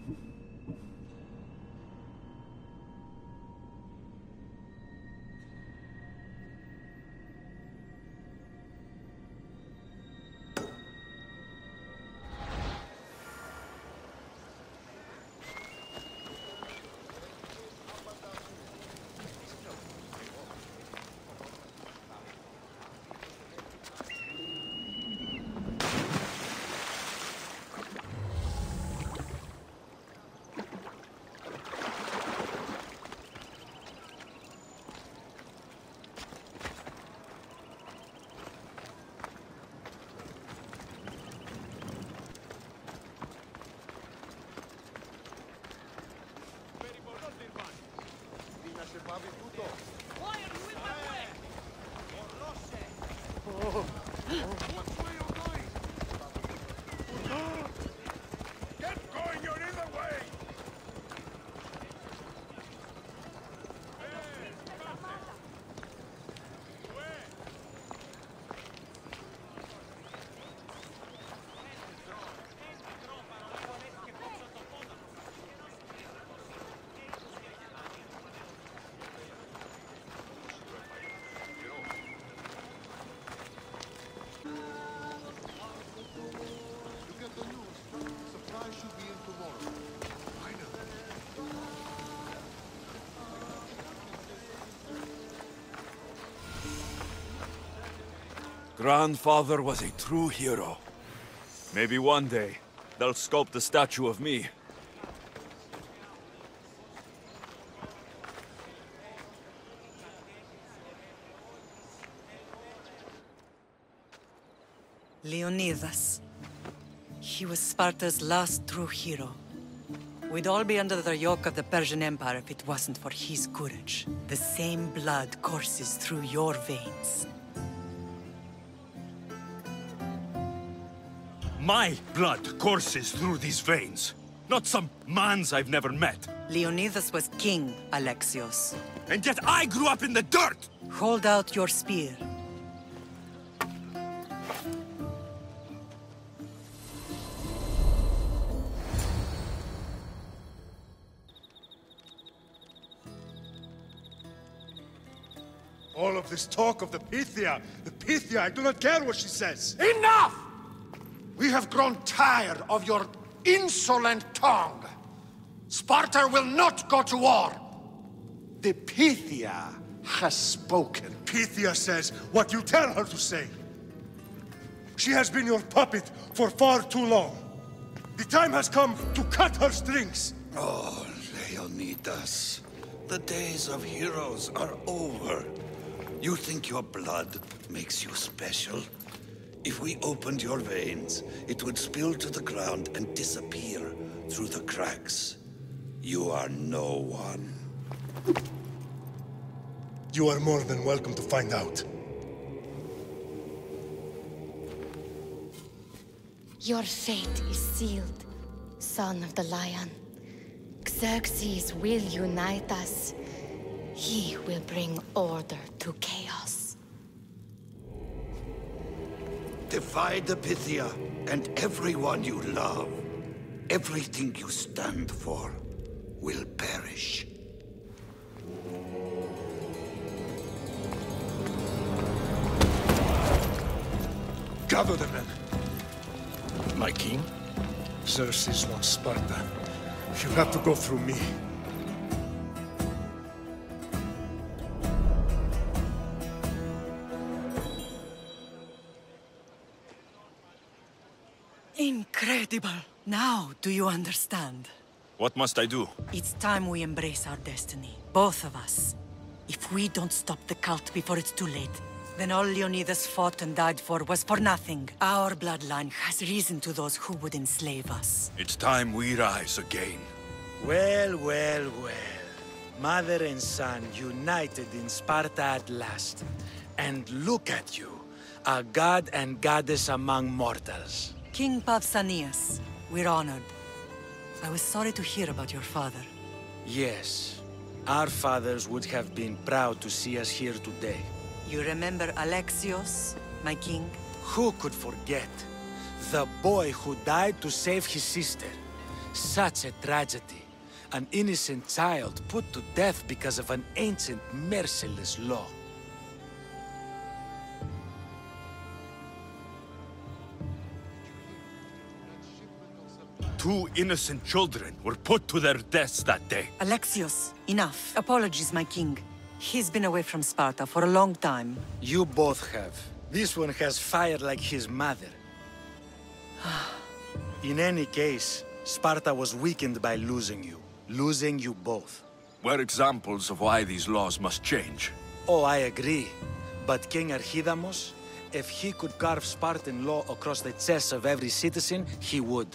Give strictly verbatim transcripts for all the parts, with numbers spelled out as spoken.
Why are you in my way? Oh. Which way are you going? Get going, you're in the way! Grandfather was a true hero. Maybe one day, they'll sculpt a statue of me. Leonidas. He was Sparta's last true hero. We'd all be under the yoke of the Persian Empire if it wasn't for his courage. The same blood courses through your veins. My blood courses through these veins, not some man's I've never met. Leonidas was king, Alexios. And yet I grew up in the dirt! Hold out your spear. All of this talk of the Pythia, the Pythia, I do not care what she says. Enough! We have grown tired of your insolent tongue. Sparta will not go to war. The Pythia has spoken. Pythia says what you tell her to say. She has been your puppet for far too long. The time has come to cut her strings. Oh, Leonidas. The days of heroes are over. You think your blood makes you special? If we opened your veins, it would spill to the ground and disappear through the cracks. You are no one. You are more than welcome to find out. Your fate is sealed, son of the Lion. Xerxes will unite us. He will bring order to chaos. Defy the Pythia and everyone you love. Everything you stand for will perish. Gather the men. My king? Xerxes wants Sparta. You'll have to go through me. Incredible! Now, do you understand? What must I do? It's time we embrace our destiny, both of us. If we don't stop the cult before it's too late, then all Leonidas fought and died for was for nothing. Our bloodline has risen to those who would enslave us. It's time we rise again. Well, well, well. Mother and son united in Sparta at last. And look at you, a god and goddess among mortals. King Pausanias, we're honored. I was sorry to hear about your father. Yes, our fathers would have been proud to see us here today. You remember Alexios, my king? Who could forget? The boy who died to save his sister. Such a tragedy. An innocent child put to death because of an ancient, merciless law. Two innocent children were put to their deaths that day. Alexios, enough. Apologies, my king. He's been away from Sparta for a long time. You both have. This one has fire like his mother. In any case, Sparta was weakened by losing you. Losing you both. We're examples of why these laws must change. Oh, I agree. But King Archidamos, if he could carve Spartan law across the chests of every citizen, he would.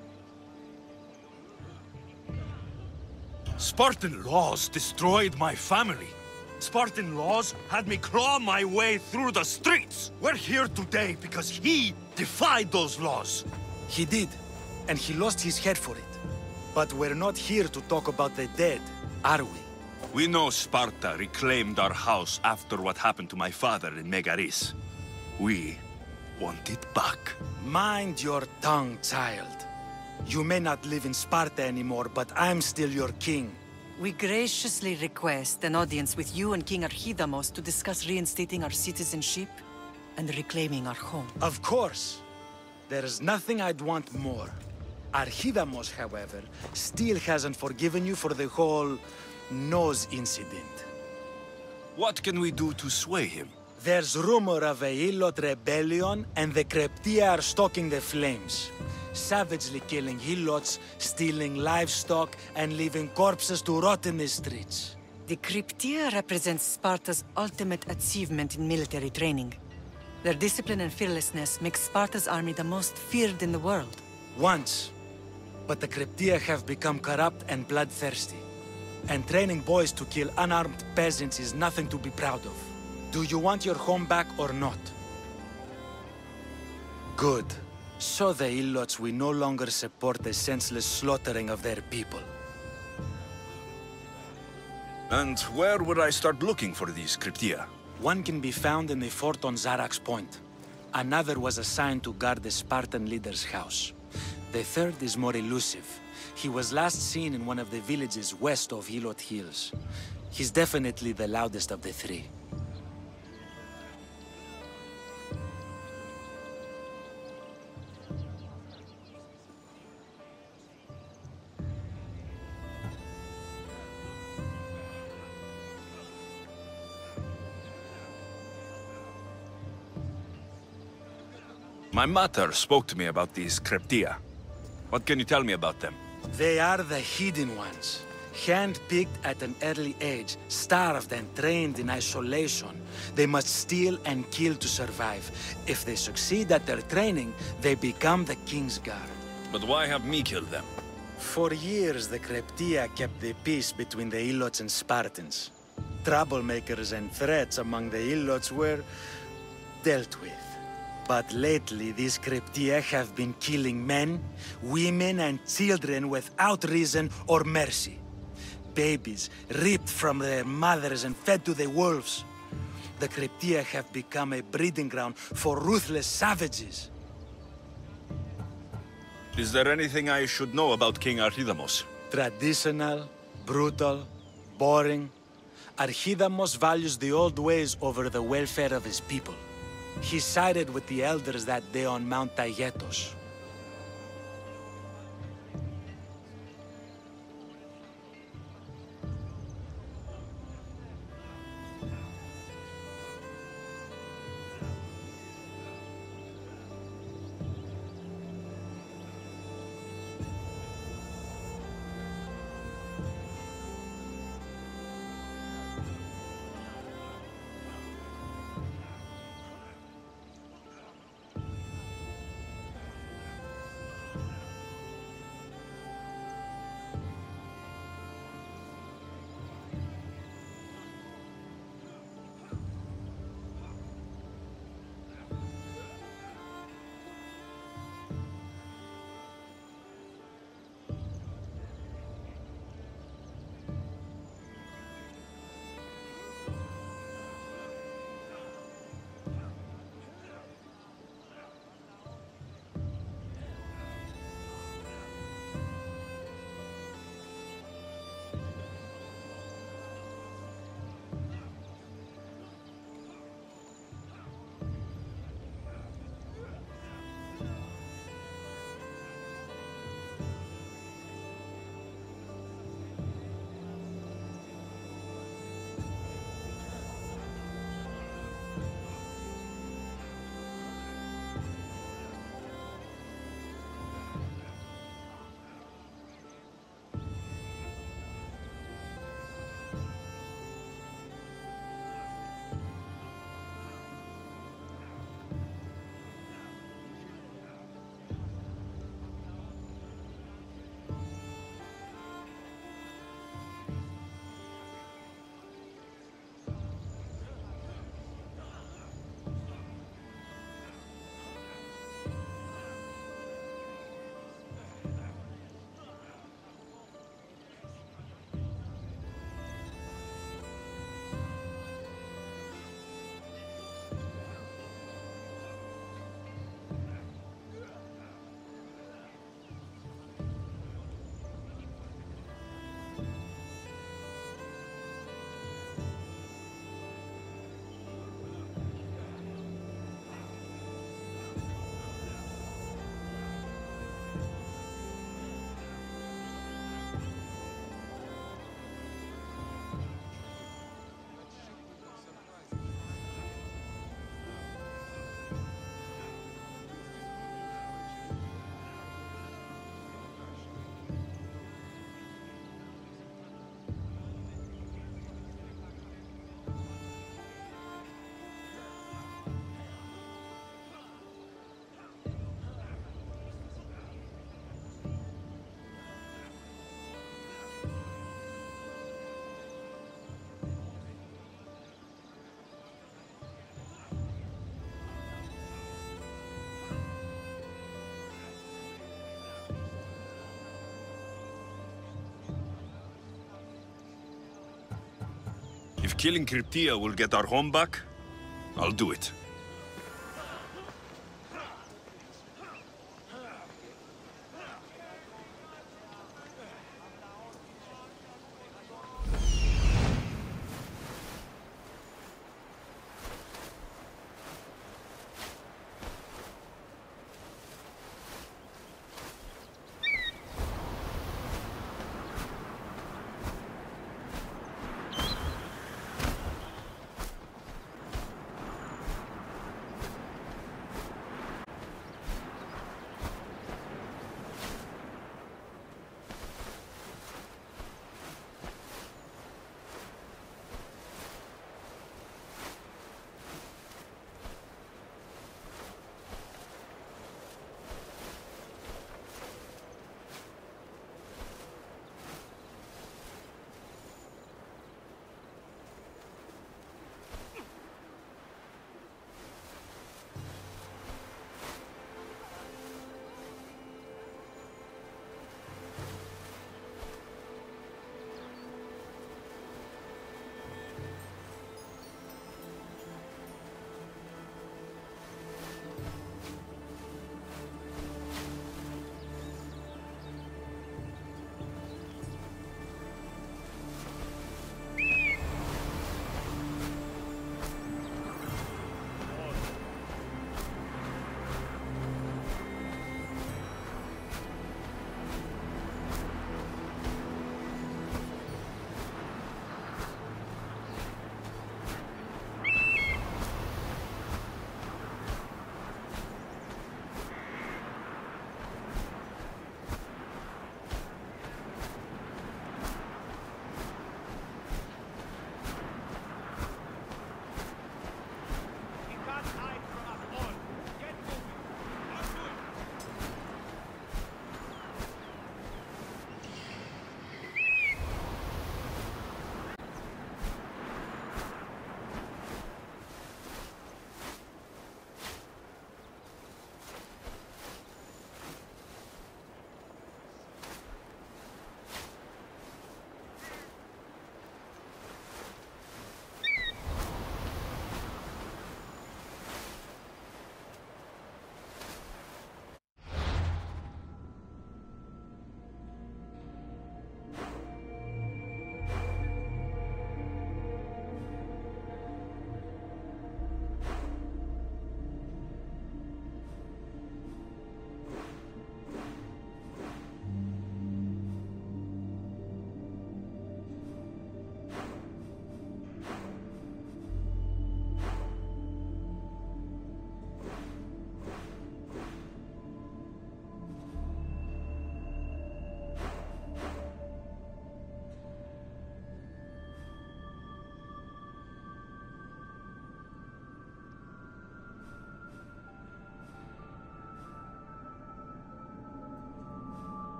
Spartan laws destroyed my family. Spartan laws had me claw my way through the streets. We're here today because he defied those laws. He did, and he lost his head for it. But we're not here to talk about the dead, are we? We know Sparta reclaimed our house after what happened to my father in Megaris. We want it back. Mind your tongue, child. You may not live in Sparta anymore, but I'm still your king. We graciously request an audience with you and King Archidamos to discuss reinstating our citizenship and reclaiming our home. Of course. There is nothing I'd want more. Archidamos, however, still hasn't forgiven you for the whole nose incident. What can we do to sway him? There's rumor of a Hilot rebellion, and the Kryptia are stalking the flames. Savagely killing Helots, stealing livestock, and leaving corpses to rot in the streets. The Kryptia represents Sparta's ultimate achievement in military training. Their discipline and fearlessness make Sparta's army the most feared in the world. Once. But the Kryptia have become corrupt and bloodthirsty. And training boys to kill unarmed peasants is nothing to be proud of. Do you want your home back or not? Good. So the Ilots will no longer support the senseless slaughtering of their people. And where would I start looking for these Kryptia? One can be found in the fort on Zarax Point. Another was assigned to guard the Spartan leader's house. The third is more elusive. He was last seen in one of the villages west of Hilot Hills. He's definitely the loudest of the three. My mother spoke to me about these Kryptia. What can you tell me about them? They are the hidden ones. Hand-picked at an early age, starved and trained in isolation. They must steal and kill to survive. If they succeed at their training, they become the King's Guard. But why have me kill them? For years, the Kryptia kept the peace between the Ilots and Spartans. Troublemakers and threats among the Ilots were dealt with. But lately, these Kryptia have been killing men, women, and children without reason or mercy. Babies ripped from their mothers and fed to the wolves. The Kryptia have become a breeding ground for ruthless savages. Is there anything I should know about King Archidamos? Traditional, brutal, boring. Archidamos values the old ways over the welfare of his people. He sided with the elders that day on Mount Taygetos. If killing Kryptia will get our home back, I'll do it.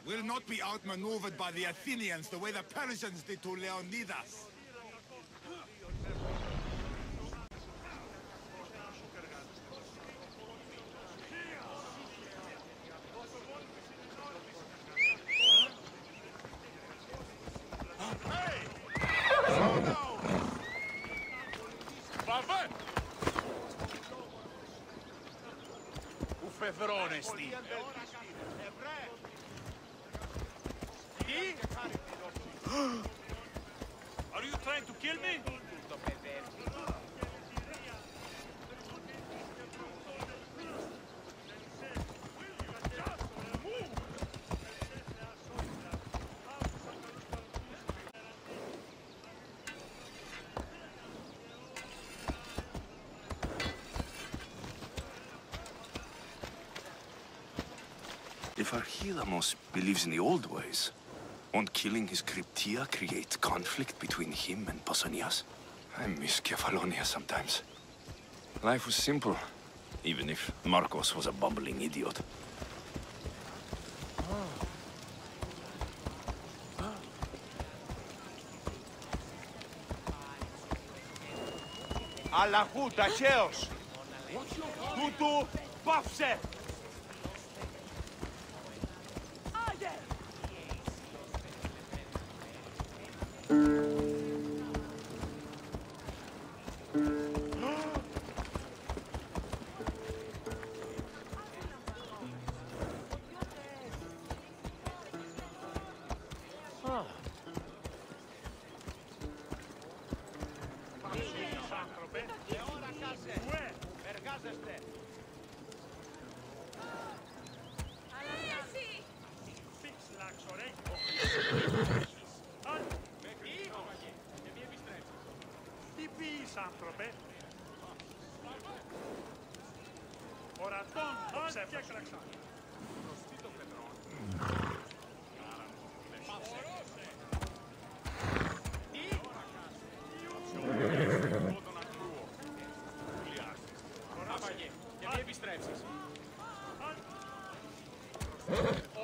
We'll not be outmaneuvered by the Athenians the way the Persians did to Leonidas. Ουφεδρώνεστη. Τι? Are you trying to kill me? If Archilamos believes in the old ways, won't killing his Cryptia create conflict between him and Pausanias? I miss Kefalonia sometimes. Life was simple, even if Marcos was a bumbling idiot. Αλλαχού, ταχαίως! Τούτου, πάυσε! Τι πεις, άνθρωπε? Ορατών το ψεύδος. Άπαγε, και μη επιστρέψεις.